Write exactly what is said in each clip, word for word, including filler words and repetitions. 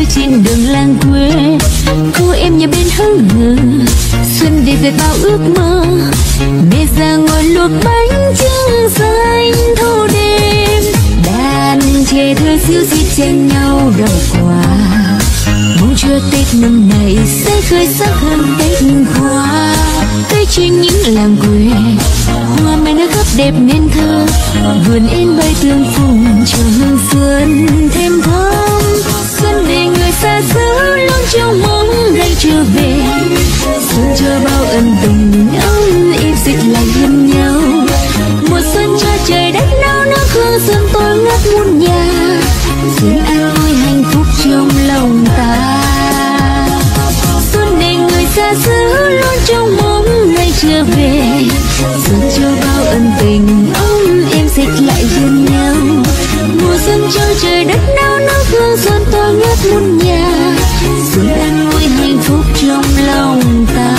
nơi trên đường làng quê. Cô em nhà bên hững hờ, xuân về về bao ước mơ. Mẹ già ngồi luộc bánh trưng xanh thâu đêm. Đàn trẻ thơ xíu xiết chen nhau đầu quà. Mong chưa Tết năm này sẽ khởi sắc hơn Tết qua. Tết trên những làng quê, hoa mai nở khắp đẹp nên thơ. Vườn em bay tương phùng chờ hương xuân thêm thơm. Xuân để người xa xứ luôn trông mong ngày trở về. Xuân chờ bao ân tình ấm êm dịch lại bên nhau. Mùa xuân cho trời đất nao nao hương xuân tôi ngất muôn nhà. Xuân an vui hạnh phúc trong lòng ta. Xuân để người xa xứ luôn trông mong ngày trở về. Xuân cho bao ân tình ấm êm dịch lại bên nhau. Mùa xuân cho trời đất nao nao hương xuân tôi ngất muôn nhà. Xuân an vui hạnh phúc trong lòng ta.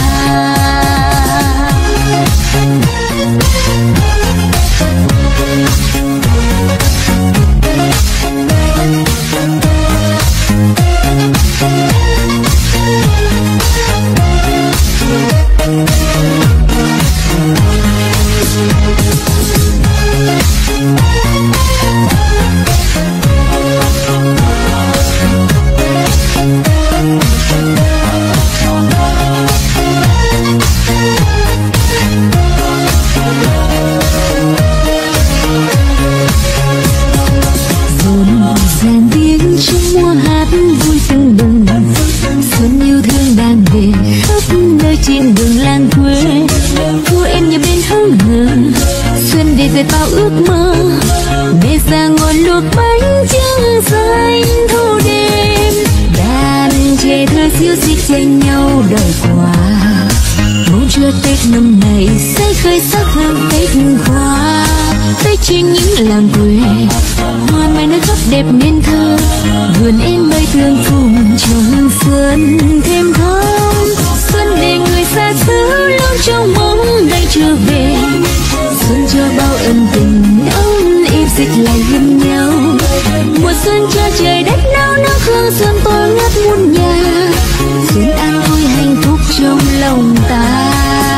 Về bao ước mơ, mẹ già ngồi luộc bánh trưng xanh thâu đêm. Đàn trẻ thơ xíu xiết chen nhau đòi quà. Mong chưa Tết năm này sẽ khởi sắc hơn Tết qua. Tết trên những làng quê, hoa mai nở khắp đẹp nên thơ. Vườn em bay tương phùng cho hương xuân thêm thơm. Xuân để người xa xứ luôn trông mong ngày trở về. Xuân cho bao ân tình ấm êm dịch lại bên nhau. Mùa xuân cho trời đất nao nao hương xuân tôi ngất muôn nhà. Xuân an vui hạnh phúc trong lòng ta.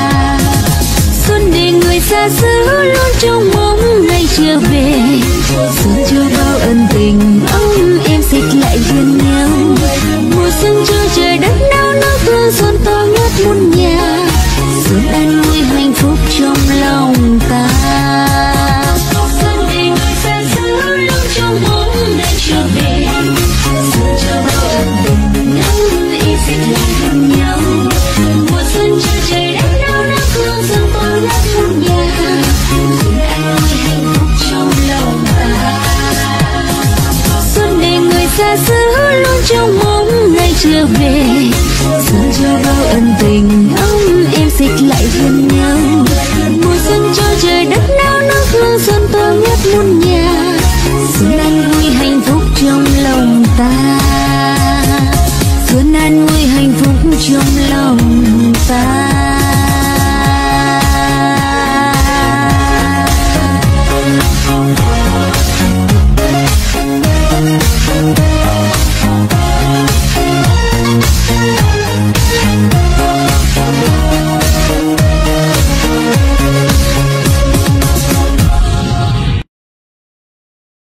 Xuân để người xa xứ luôn trông mong ngày trở về. Xuân cho bao ân tình ấm êm dịch lại bên nhau. Mùa xuân cho trời đất nao nao hương xuân tôi ngất muôn nhà. Xuân an vui hạnh phúc trong lòng ta. Xuân để người xa xứ luôn trông mong ngày trở về. Xuân cho bao ân tình ấm êm dịch lại bên nhau. Mùa xuân cho trời đất nao nao hương xuân tôi ngất muôn nhà. Xuân an vui hạnh phúc trong lòng ta. Xuân để người xa xứ luôn trông mong ngày trở về. Xuân cho bao ân tình ấm êm dịch lại bên nhau.